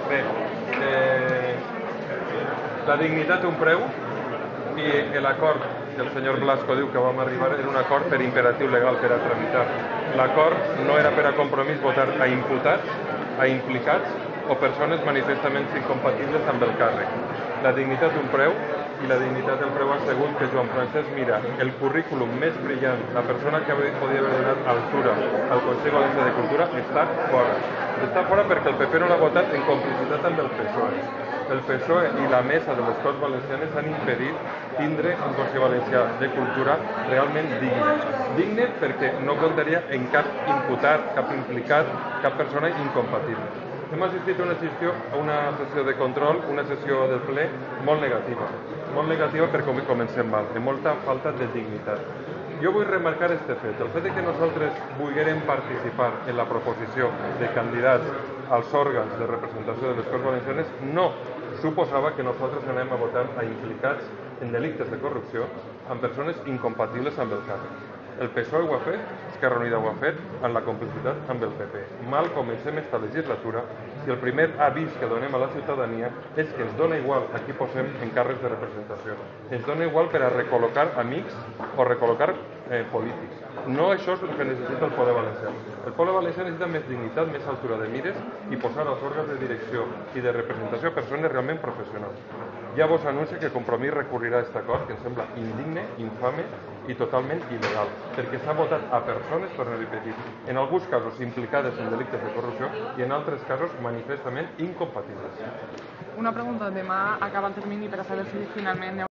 Bé, la dignitat té un preu i l'acord que el senyor Blasco diu que vam arribar era un acord per imperatiu legal, per a tramitar. L'acord no era per a compromís votar a imputats, a implicats o persones manifestament incompatibles amb el càrrec. La dignitat té un preu i la dignitat del preu ha sigut que Joan Francesc Mira, el currículum més brillant, la persona que podia haver donat altura al Consell Valencià de Cultura, està fora. Està fora perquè el PP no l'ha votat en complicitat amb el PSOE. El PSOE i la mesa de les Corts Valencianes han impedit tindre un Consell Valencià de Cultura realment digne. Digne perquè no comptaria en cap imputat, cap implicat, cap persona incompatible. Hem assistit a una sessió de control, una sessió del ple molt negativa perquè comencem mal, amb molta falta de dignitat. Jo vull remarcar este fet, el fet que nosaltres volguérem participar en la proposició de candidats als òrgans de representació de les Corts Valencianes no suposava que nosaltres anem a votar a implicats en delictes de corrupció amb persones incompatibles amb el càrrec. El PSOE ho ha fet, Esquerra Unida ho ha fet, en la complicitat amb el PP. Mal comencem esta legislatura si el primer avís que donem a la ciutadania és que ens dona igual a qui posem en càrrecs de representació. Ens dona igual per a recol·locar amics o recol·locar polítics. No això és el que necessita el poder valencià. El poder valencià necessita més dignitat, més altura de mires i posar als òrgans de direcció i de representació persones realment professionals. Ja vos anuncio que Compromís recurrirà a aquest acord, que em sembla indigne, infame i totalment il·legal, perquè s'ha votat a persones, per no repetir, en alguns casos implicades en delictes de corrupció i en altres casos manifestament incompatibles. Una pregunta, demà acaba el termini per a saber si finalment